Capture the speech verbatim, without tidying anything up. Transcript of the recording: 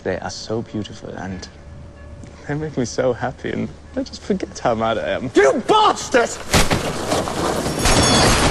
They are so beautiful, and they make me so happy, and I just forget how mad I am. You bastard!